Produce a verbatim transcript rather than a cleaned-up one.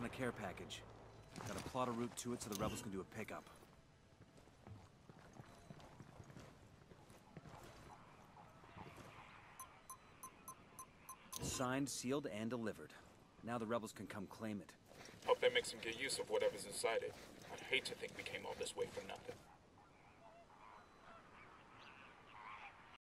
a care package. Gotta plot a route to it so the rebels can do a pickup. Signed, sealed, and delivered. Now the rebels can come claim it. Hope that makes them get use of whatever's inside it. I'd hate to think we came all this way for nothing.